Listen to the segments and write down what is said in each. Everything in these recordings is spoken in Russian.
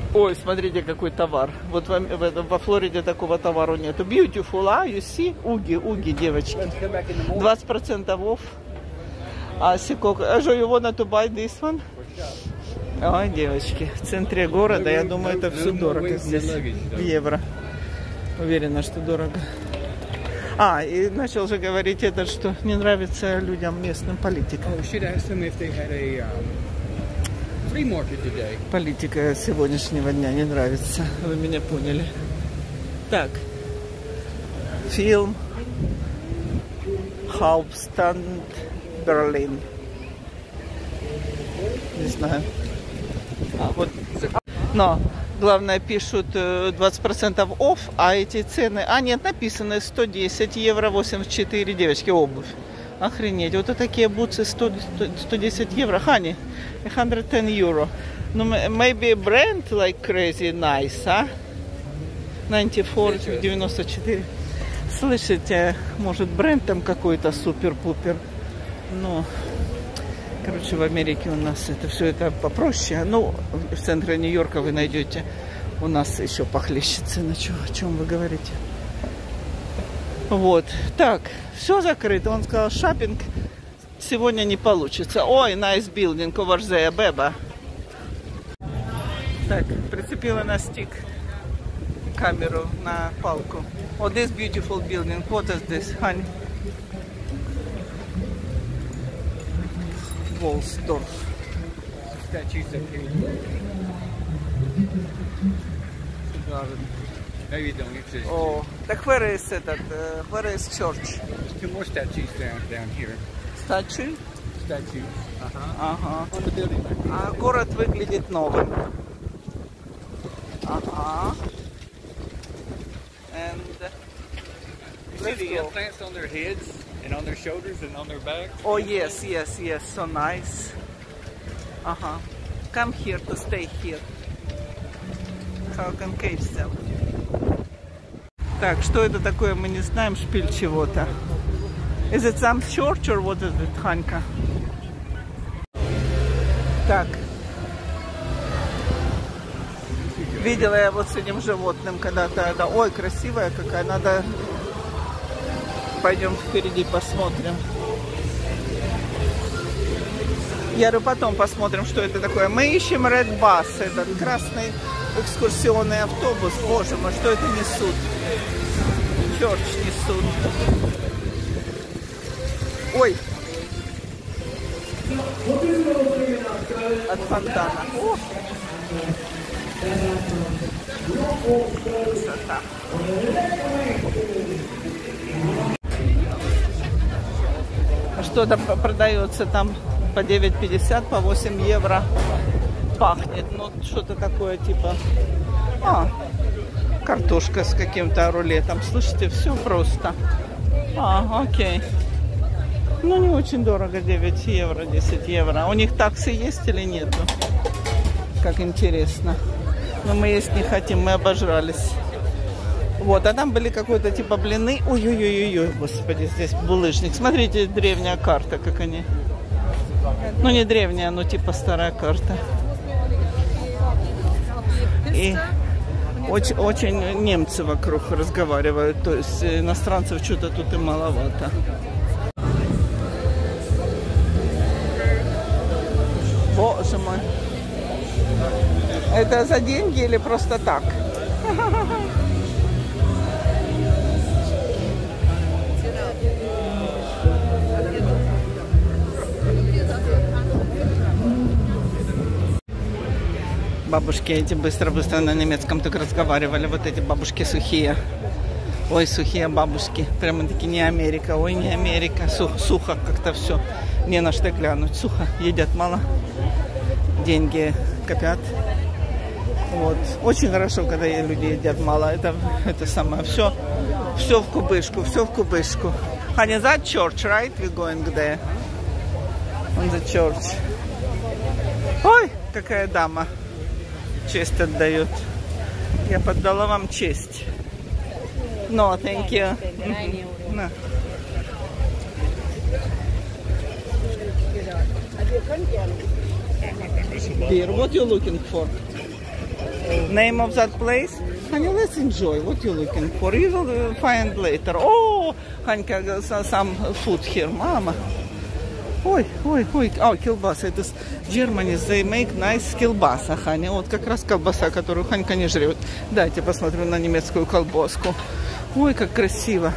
Ой, смотрите, какой товар. Вот во Флориде такого товара нету. Beautiful, you see? Уги, девочки. 20% off. А сикок. You wanna to buy this one? Ой, девочки, в центре города, я думаю, это все дорого здесь. В евро. Уверена, что дорого. И начал же говорить это, что не нравится людям местным политикам. Политика сегодняшнего дня не нравится. Вы меня поняли. Так. Фильм Hauptstadt Berlin. Не знаю. Вот. Но главное, пишут 20% off, а эти цены... нет, написано 110 евро 84, девочки, обувь. Охренеть. Вот такие бутсы 110 евро. Honey, 110 euro. Ну, maybe brand like crazy nice, 94, 94. Слышите, может бренд там какой-то супер-пупер. Ну, короче, в Америке у нас это все это попроще. Ну, в центре Нью-Йорка вы найдете. У нас еще похлеще цены. О чем вы говорите? Вот. Так, все закрыто. Он сказал, шопинг сегодня не получится. Ой, nice building over there, беба. Так, прицепила на стик камеру на палку. Oh, this beautiful building. What is this, honey? Волсдорф. Oh, так where is it? Where is church? Two more statues down here. Statue? Statues. Ага. On the building. А город выглядит новым. Ага. And see the implants on their heads and on their shoulders and on their backs? Oh yes, so nice. Come here to stay here. How can catch them? Так, что это такое, мы не знаем, шпиль чего-то. Is it some church or what is it, Ханька? Так. Видела я вот с этим животным когда-то. Ой, красивая какая, надо... Пойдем впереди посмотрим. Я говорю, потом посмотрим, что это такое. Мы ищем Red Bus, этот красный экскурсионный автобус. Боже мой, что это несут? Черч несут. Ой. От фонтана. О. Красота. Что-то продается там по 9,50, по 8 евро. Пахнет, ну что-то такое типа... картошка с каким-то рулетом. Слышите, все просто. Окей. Ну, не очень дорого, 9 евро, 10 евро. У них таксы есть или нету? Как интересно. Но мы есть не хотим, мы обожрались. Вот, а там были какой-то типа блины. Ой-ой-ой-ой, господи, здесь булыжник. Смотрите, древняя карта, как они. Ну, не древняя, но типа старая карта. И очень немцы вокруг разговаривают. То есть иностранцев что-то тут и маловато. Боже мой. Это за деньги или просто так? Бабушки эти быстро-быстро на немецком так разговаривали. Вот эти бабушки сухие. Ой, сухие бабушки. Прямо таки не Америка. Ой, не Америка. Сухо как-то все. Не на что глянуть. Сухо. Едят мало. Деньги копят. Вот. Очень хорошо, когда люди едят мало. Это самое. Все в кубышку. Все в кубышку. Honey, that church, right? We're going there. On the church. Ой, какая дама. Честь отдает. Я поддала вам честь. No, thank you. No. Beer, what you looking for? Name of that place? Honey, let's enjoy. What you looking for? You will find later. Oh, Hanka, some food here, Mama. Ой. Oh, колбаса. Это с Germany. They make nice колбаса, Ханя. Вот как раз колбаса, которую Ханька не жрет. Дайте посмотрю на немецкую колбаску. Ой, как красиво.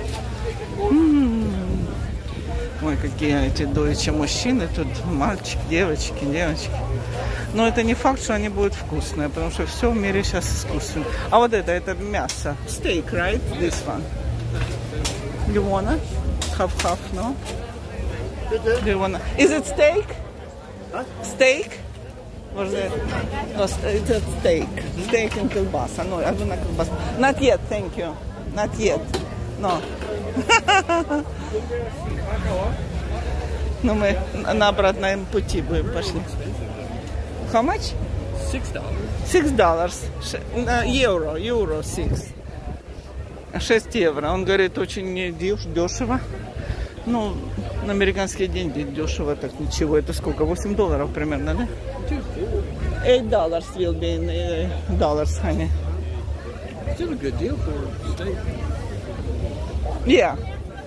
Ой, какие эти дойче мужчины. Тут мальчик, девочки. Но это не факт, что они будут вкусные, потому что все в мире сейчас искусственно. А вот это мясо. Steak, right? This one. You wanna? Half, no? Do you wanna? Is it steak? Huh? Steak? Or is it? No, it's a steak. Steak and колбаса. No, I want колбаса. Not yet, thank you. Not yet. No. Ну, мы на обратном пути будем пошли. How much? $6. $6. Euro 6. 6 евро. Он говорит, очень дешево. Ну, на американские деньги дешево, так ничего. Это сколько? $8 примерно, да? $8 will be in dollars, honey. Still a good deal for steak. Yeah.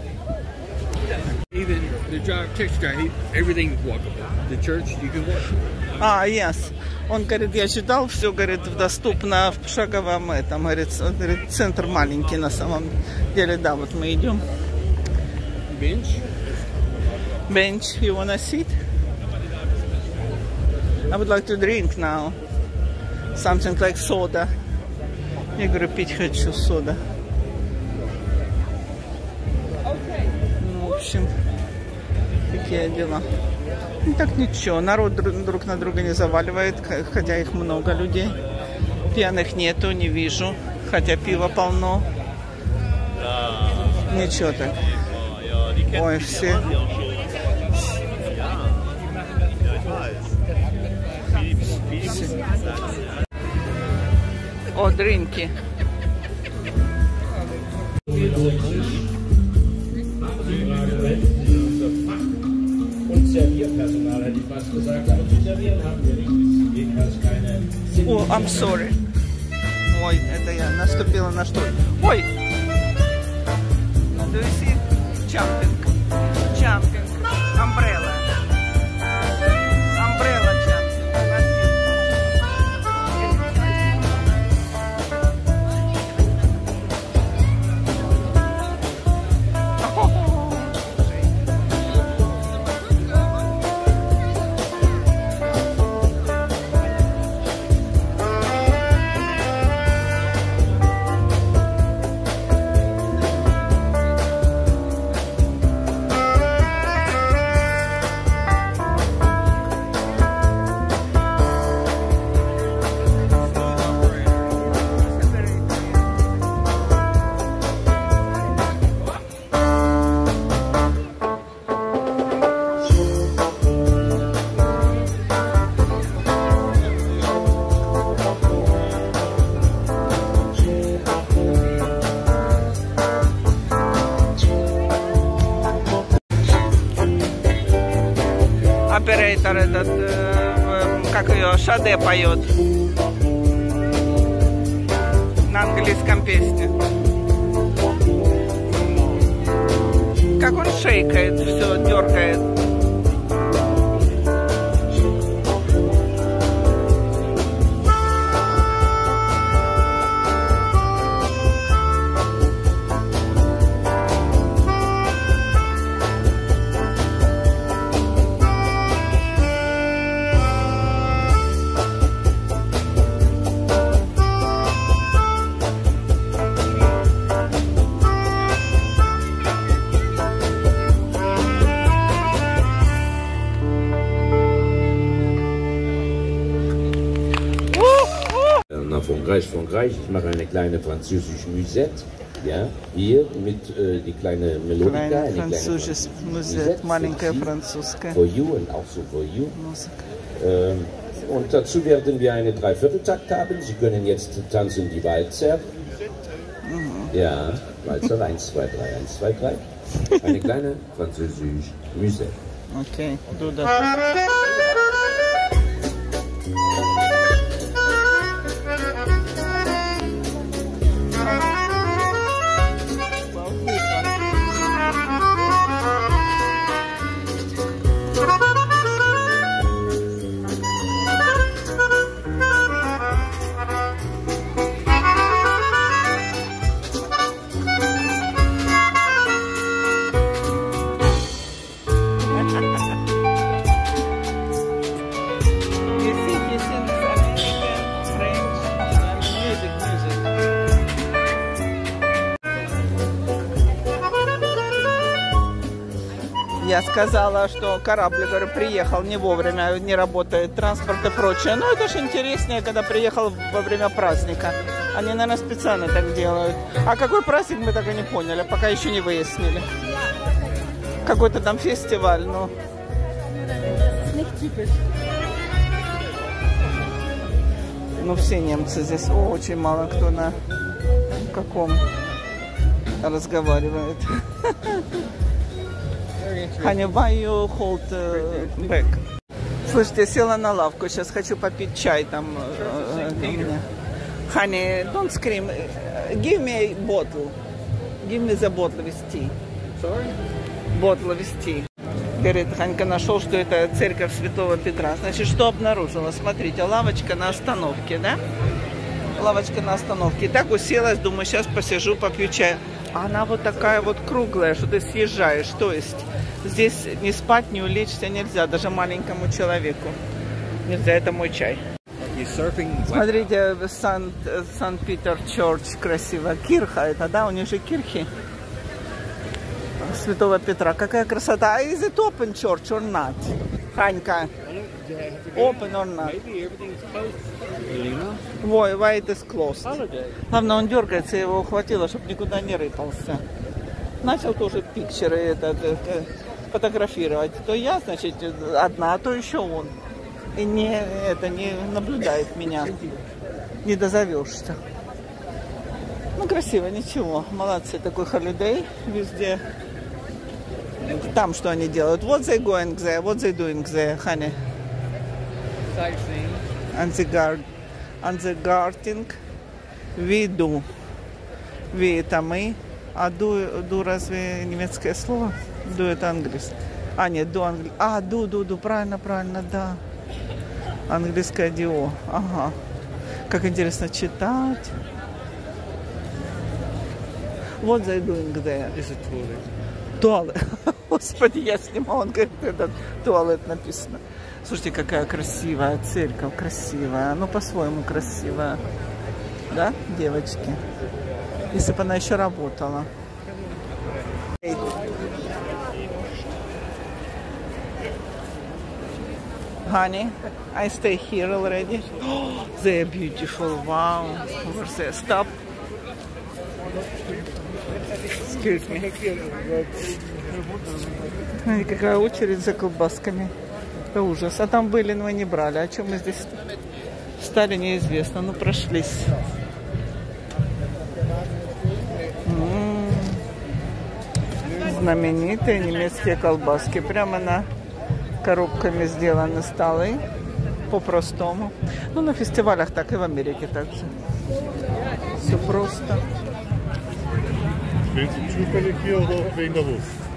Even the taxi driver, everything's walkable. The church, you can walk. Yes. Он говорит, я читал, все, говорит, доступно в шаговом этом. Говорит, центр маленький на самом деле. Да, вот мы идем. Bench, you wanna sit? I would like to drink now. Something like soda. Я говорю, пить хочу сода. Ну, в общем, такие дела. Ну, так ничего, народ друг на друга не заваливает, хотя их много людей. Пьяных нету, не вижу, хотя пива полно. Ничего так. Ой, все. О, дринки. О, I'm sorry. Ой, это я наступила на что? Ой! Do you see? Jumping. Umbrella. Umbrella Оператор этот, как ее, Шаде поет на английском песне. Как он шейкает, все дергает. Frankreich. Ich mache eine kleine französische Musette. Ja, hier mit die kleine Melodika. Eine französische Musette, маленькая французская. For you and auch so for you. Und dazu werden wir eine Dreivierteltakt haben. Sie können jetzt tanzen die Walzer. Ja, Walzer 1, 2, 3, 1, 2, 3. Eine kleine französische Musette. Okay, do that. Я сказала, что корабль, говорю, приехал не вовремя, не работает транспорт и прочее. Но это же интереснее, когда приехал во время праздника. Они, наверное, специально так делают. А какой праздник, мы так и не поняли, пока еще не выяснили. Какой-то там фестиваль, но... Ну, все немцы здесь, очень мало кто на каком разговаривает. Honey, why you hold back? Слушайте, села на лавку, сейчас хочу попить чай там. Honey, don't scream. Give me a bottle. Give me the bottle with tea. Sorry? Bottle with tea. Говорит, Ханька нашел, что это церковь Святого Петра. Значит, что обнаружила? Смотрите, лавочка на остановке, да? Лавочка на остановке. Так уселась, думаю, сейчас посижу, попью чай. А она вот такая вот круглая, что ты съезжаешь. То есть здесь не спать, не улечься нельзя, даже маленькому человеку. Нельзя, это мой чай. Смотрите, Санкт-Питер Church красиво. Кирха это, да? У них же кирхи. Святого Петра. Какая красота. Is it open church or not? Ханька. Open or not? Why it is closed? Главное, он дергается, я его ухватила, чтобы никуда не рыпался. Начал тоже пикчеры фотографировать. То я, значит, одна, а то еще он. И не наблюдает меня. Не дозовешься. Ну, красиво, ничего. Молодцы, такой холидей везде. Там что они делают? What they going there? What they doing there, honey? Sightseeing. And the gardening we do. We это мы. А do разве немецкое слово? Do это английское. А, нет, do английское. А, do, правильно, да. Английское дио. Ага. Как интересно читать. What they doing there? Is it toilet? Туалет. Господи, я снимала, он говорит, это туалет написано. Слушайте, какая красивая церковь, красивая. Ну, по-своему красивая. Да, девочки? Если бы она еще работала. Honey, I stay here already. Oh, they are beautiful. Wow. Where's the stop? Excuse me. Какая очередь за колбасками. Это ужас. А там были, но мы не брали. А чем мы здесь стали, неизвестно. Ну, прошлись. Знаменитые немецкие колбаски. Прямо на коробками сделаны столы. По-простому. Ну, на фестивалях так и в Америке также. Все просто. Willst du zufällig hier oder wegen der Wurst?